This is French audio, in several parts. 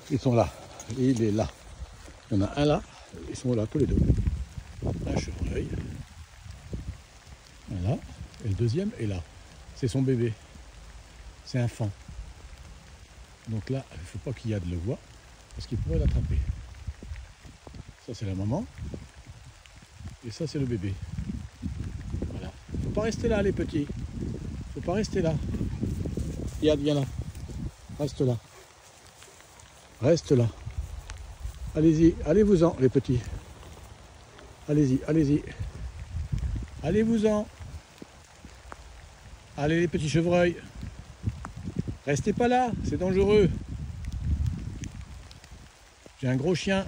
Ils sont là. Il est là. Il y en a un là. Ils sont là tous les deux. Un chevreuil. Voilà. Et le deuxième est là. C'est son bébé. C'est un faon. Donc là, il ne faut pas qu'il y ait de le voie parce qu'il pourrait l'attraper. Ça c'est la maman. Et ça c'est le bébé. Voilà. Faut pas rester là les petits. Faut pas rester là. Yad, viens là. Reste là. Reste là. Allez-y, allez-vous-en les petits. Allez-y, allez-y. Allez-vous-en. Allez les petits chevreuils. Restez pas là, c'est dangereux. J'ai un gros chien.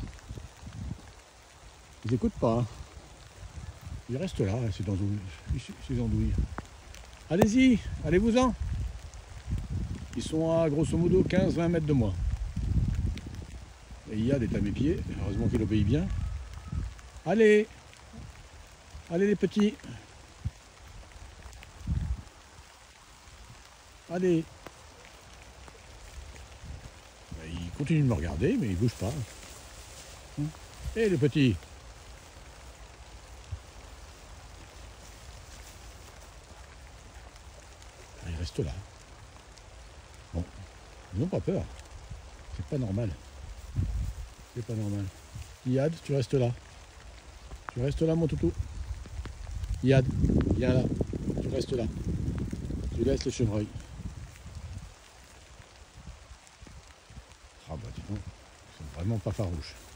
Ils n'écoutent pas. Hein. Ils restent là, ces andouilles. Allez-y, allez-vous-en. Ils sont à grosso modo 15-20 mètres de moi. Et Yad est à mes pieds, heureusement qu'il obéit bien. Allez, allez les petits. Allez. Il continue de me regarder, mais il ne bouge pas. Et les petits. Ils restent là. Bon, ils n'ont pas peur. C'est pas normal. C'est pas normal. Yad, tu restes là. Tu restes là, mon toutou. Yad, viens là. Tu restes là. Tu laisses le chevreuil. Ah bah dis donc, ils sont vraiment pas farouches.